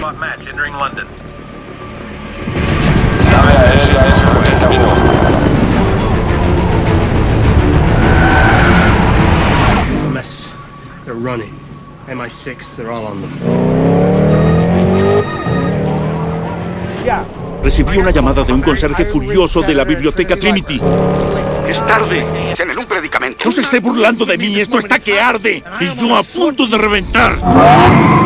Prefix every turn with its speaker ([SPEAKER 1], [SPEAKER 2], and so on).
[SPEAKER 1] Match entering London.
[SPEAKER 2] Nave aérea es en camino.
[SPEAKER 3] MS, they're running. MI6, they're all on them.
[SPEAKER 4] Recibí una llamada de un conserje furioso de la biblioteca Trinity.
[SPEAKER 5] Es tarde. Tienen un predicamento.
[SPEAKER 4] No se esté burlando de mí, esto está que arde. Y yo a punto de reventar.